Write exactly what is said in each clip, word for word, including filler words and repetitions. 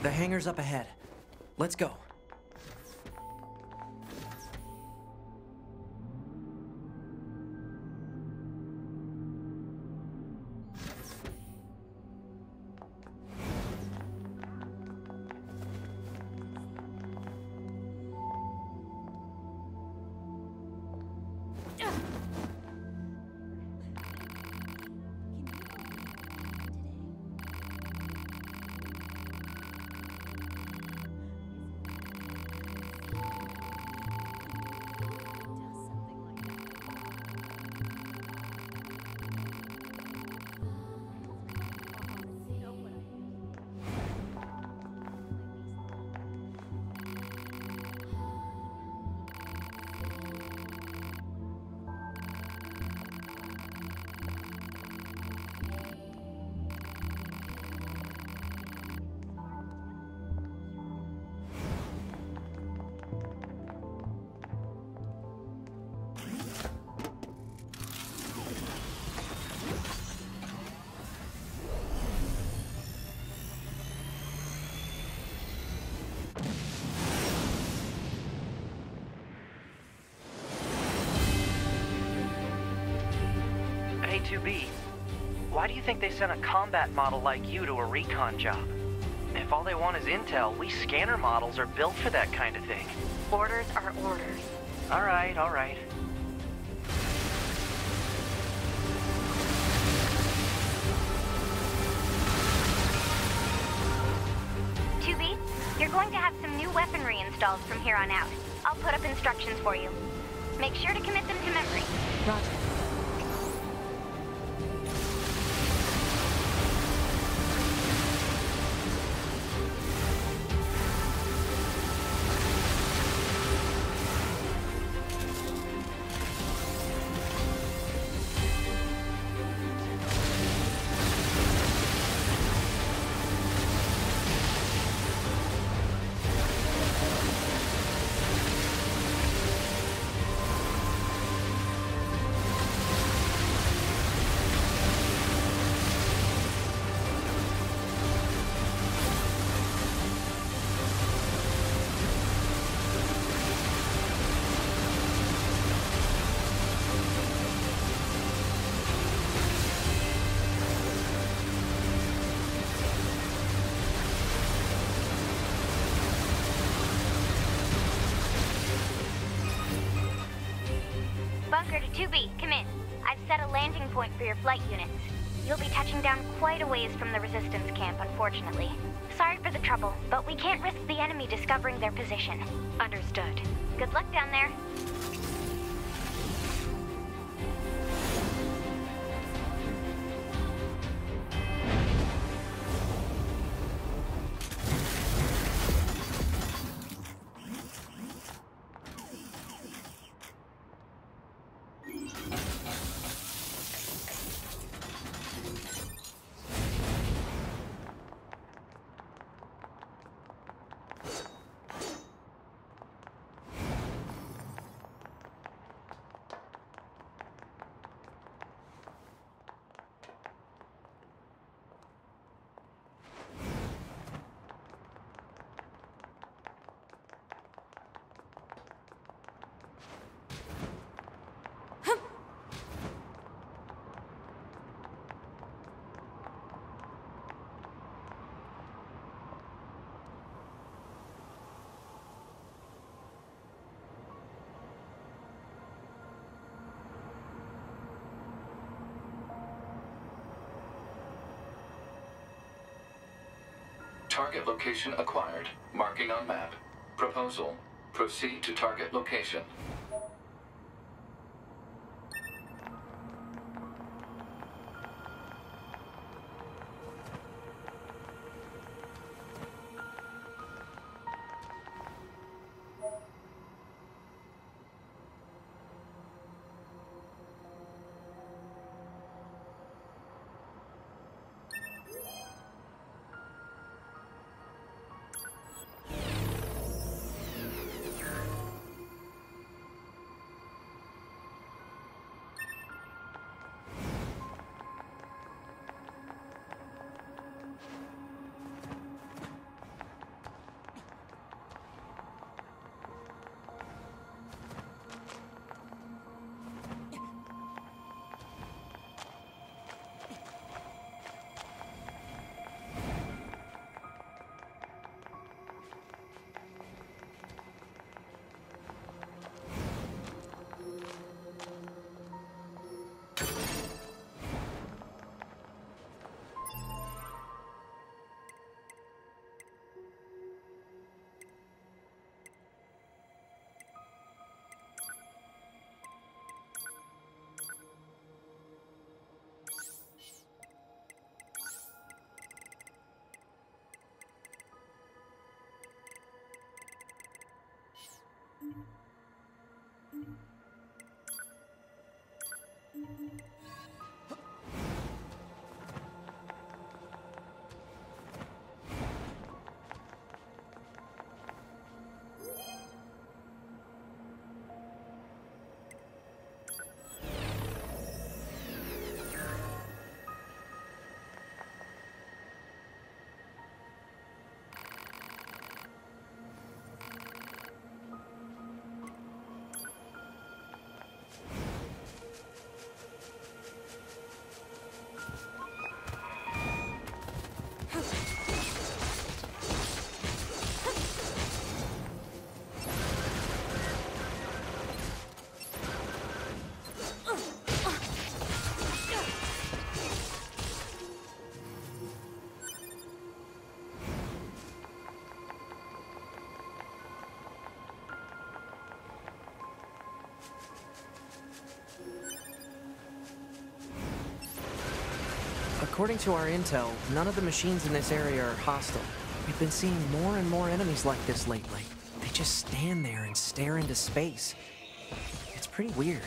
The hangar's up ahead. Let's go. Hey two B, why do you think they sent a combat model like you to a recon job? If all they want is intel, we scanner models are built for that kind of thing. Orders are orders. Alright, alright. two B, you're going to have some new weaponry installed from here on out. I'll put up instructions for you. Make sure to commit them to memory. Roger. Bunker to two B, come in. I've set a landing point for your flight units. You'll be touching down quite a ways from the Resistance camp, unfortunately. Sorry for the trouble, but we can't risk the enemy discovering their position. Understood. Good luck down there. Target location acquired. Marking on map. Proposal. Proceed to target location. According to our intel, none of the machines in this area are hostile. We've been seeing more and more enemies like this lately. They just stand there and stare into space. It's pretty weird.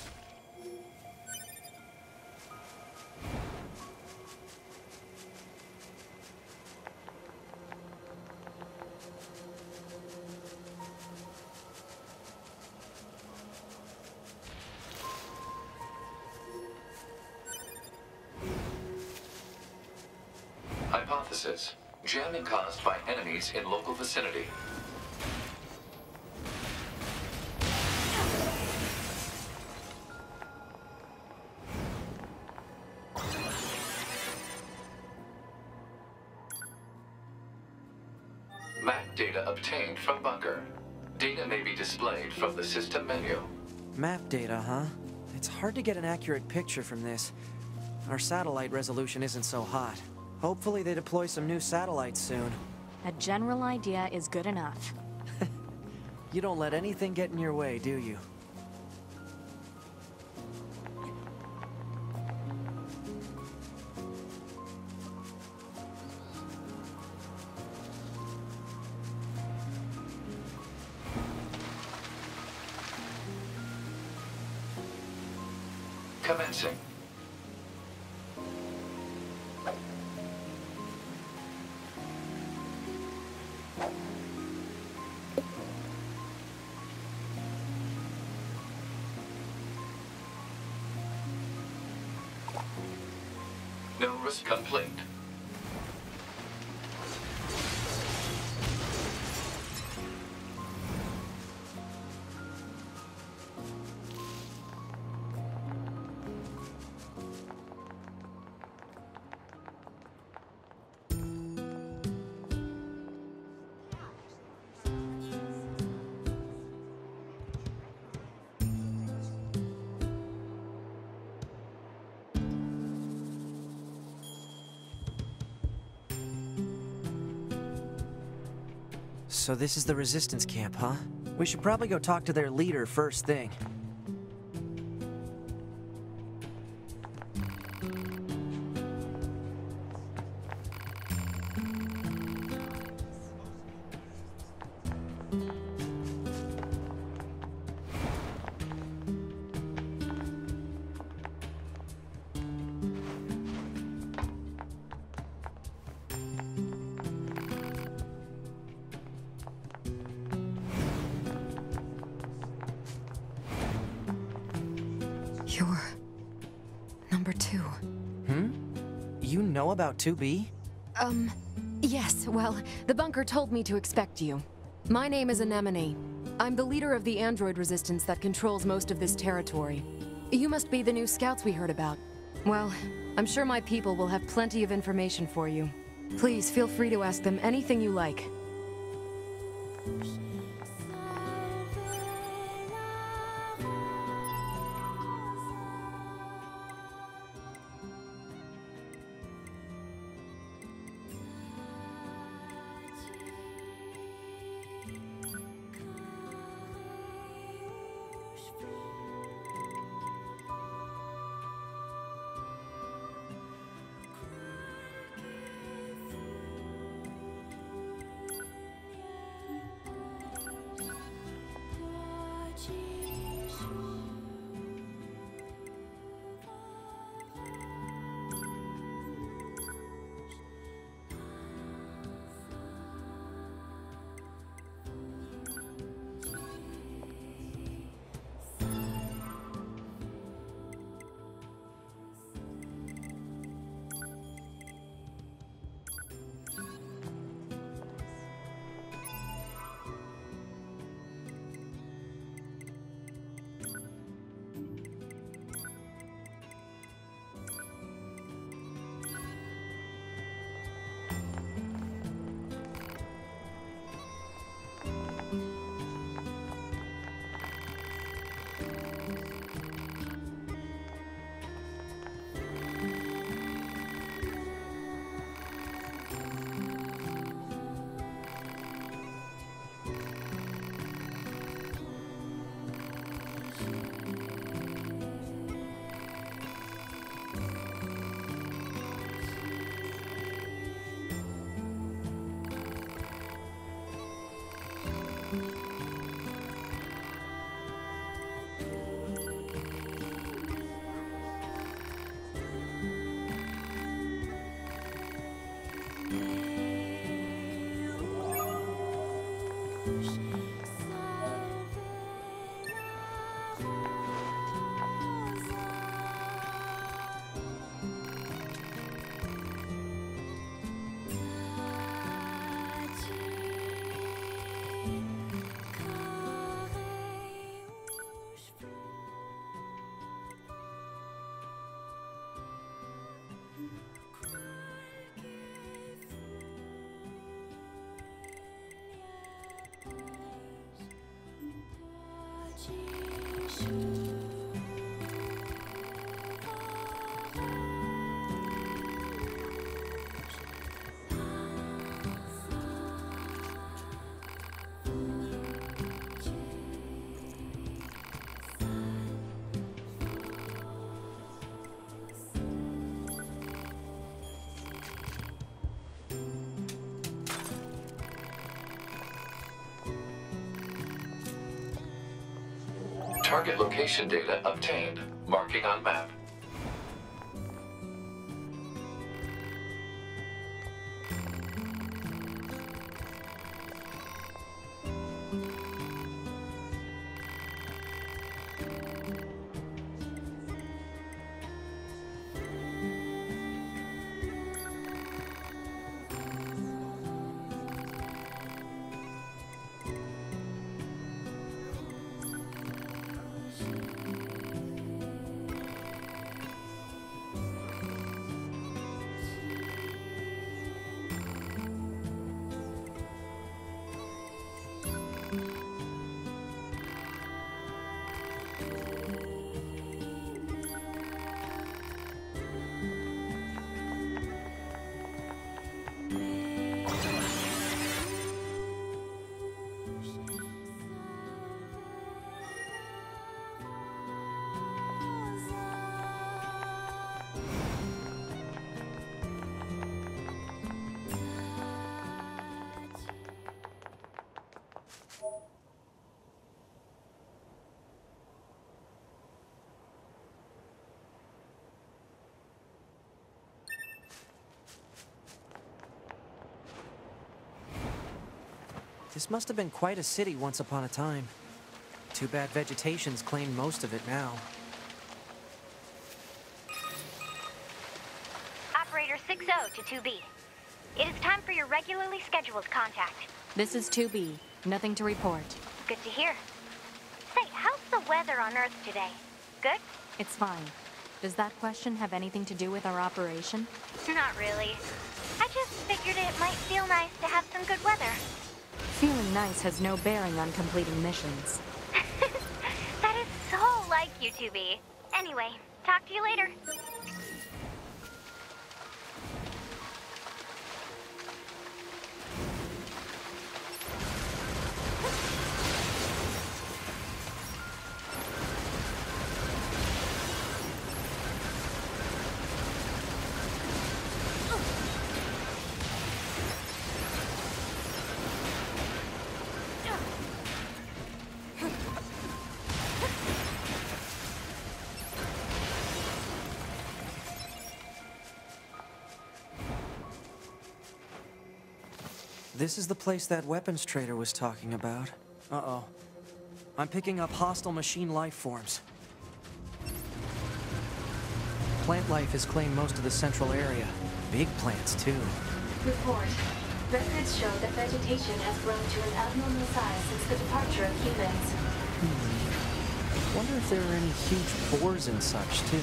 Hypothesis: jamming caused by enemies in local vicinity. Map data obtained from bunker. Data may be displayed from the system menu. Map data, huh? It's hard to get an accurate picture from this. Our satellite resolution isn't so hot. Hopefully they deploy some new satellites soon. A general idea is good enough. You don't let anything get in your way, do you? Commencing. No risk complete. So this is the resistance camp, huh? We should probably go talk to their leader first thing. You're... number two. Hmm? You know about two B? Um, yes, well, the bunker told me to expect you. My name is Anemone. I'm the leader of the android resistance that controls most of this territory. You must be the new scouts we heard about. Well, I'm sure my people will have plenty of information for you. Please feel free to ask them anything you like. Target location data obtained. Marking on map. This must have been quite a city once upon a time. Too bad vegetation's claimed most of it now. Operator six oh to two B. It is time for your regularly scheduled contact. This is two B. Nothing to report. Good to hear. Say, how's the weather on Earth today? Good? It's fine. Does that question have anything to do with our operation? Not really. I just figured it might feel nice to have some good weather. Feeling nice has no bearing on completing missions. That is so like you, two B. Anyway, talk to you later. This is the place that weapons trader was talking about. Uh-oh. I'm picking up hostile machine life forms. Plant life has claimed most of the central area. Big plants, too. Report. Records show that vegetation has grown to an abnormal size since the departure of humans. Hmm. Wonder if there are any huge boars and such, too.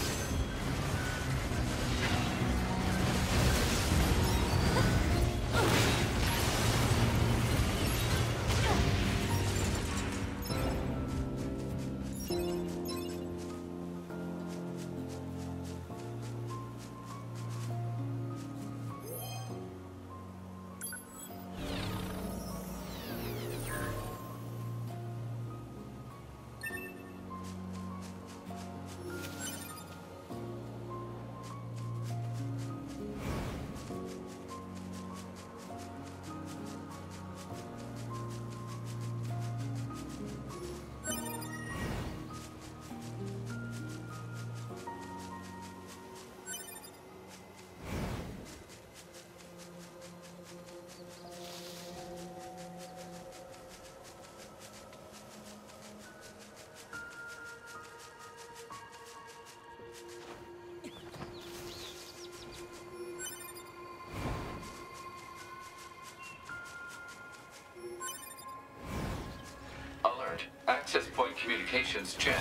Access point communications jammed.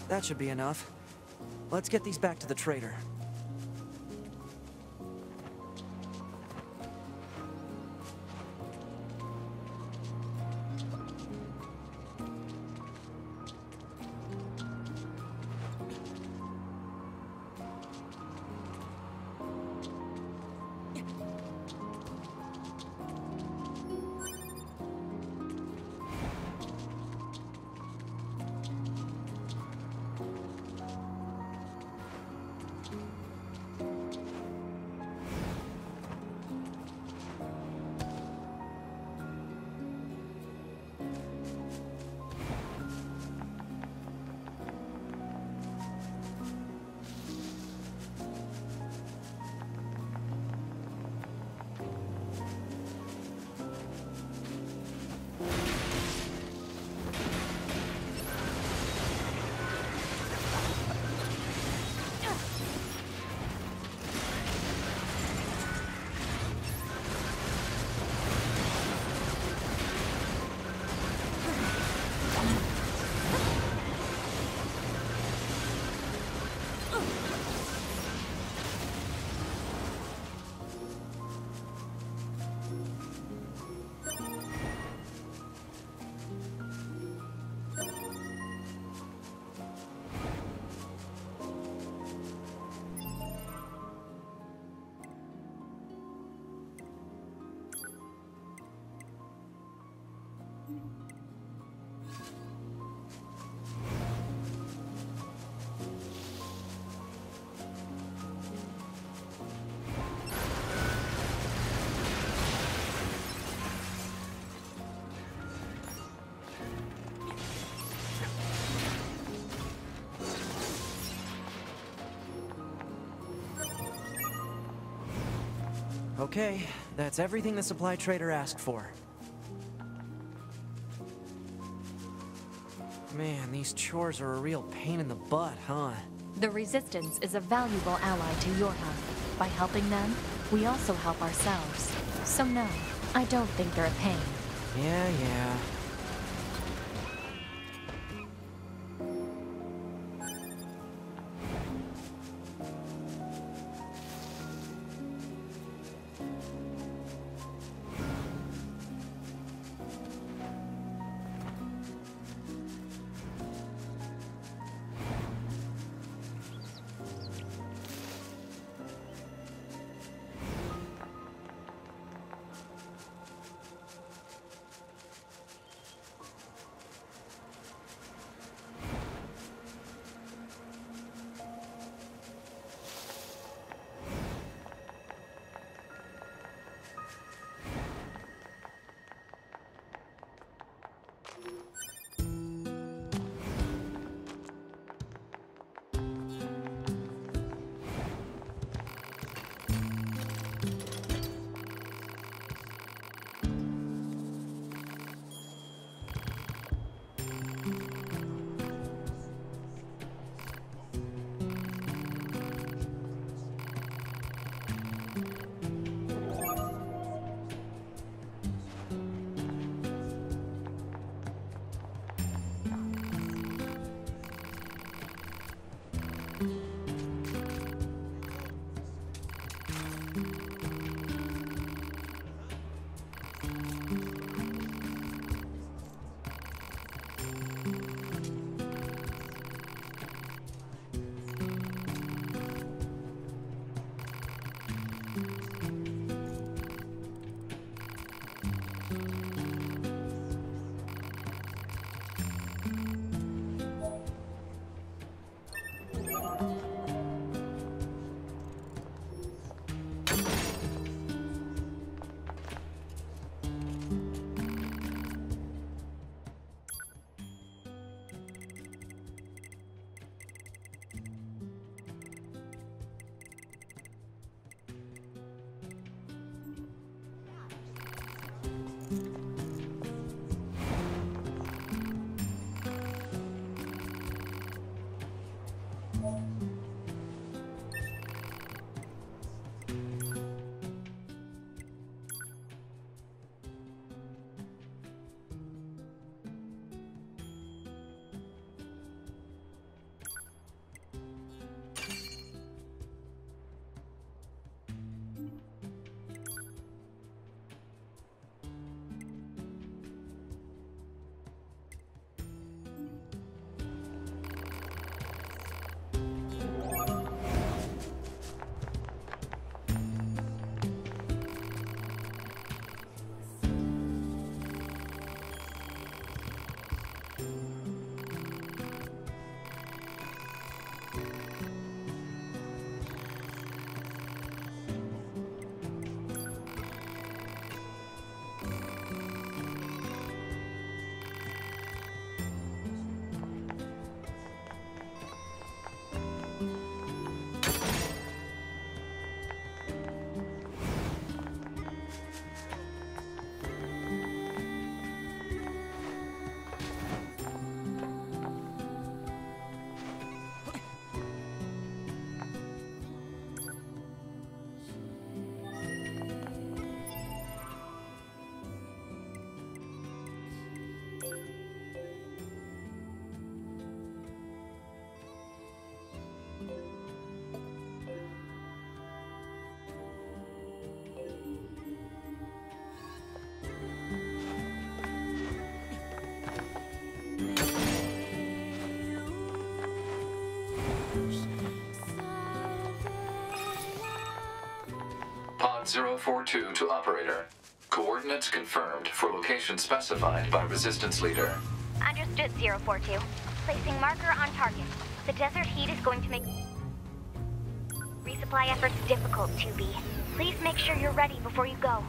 that should be enough. Let's get these back to the trader. Okay, that's everything the supply trader asked for. Man, these chores are a real pain in the butt, huh? The Resistance is a valuable ally to your hub. By helping them, we also help ourselves. So no, I don't think they're a pain. Yeah, yeah. Pod zero four two to operator. Coordinates confirmed for location specified by Resistance Leader. Understood, zero four two. Placing marker on target. The desert heat is going to make resupply efforts difficult, two B. Please make sure you're ready before you go.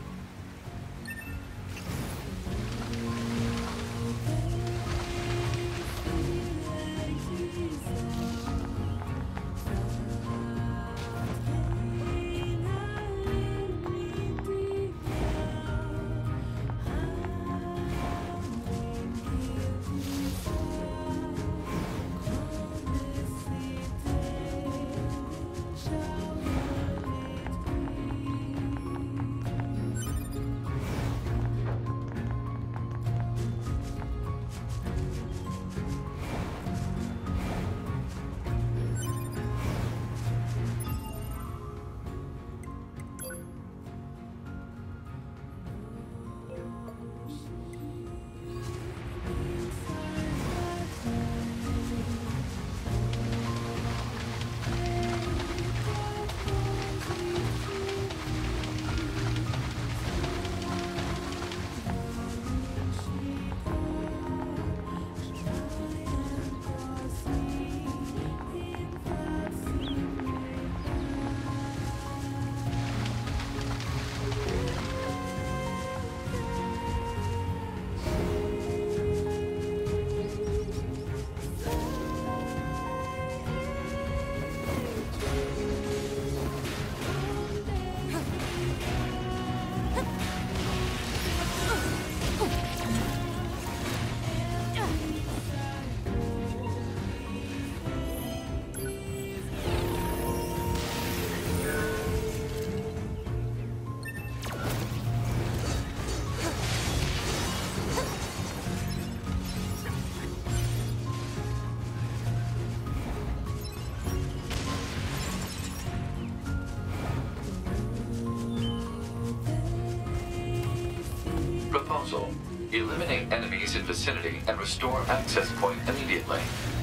Proposal. Eliminate enemies in vicinity and restore access point immediately.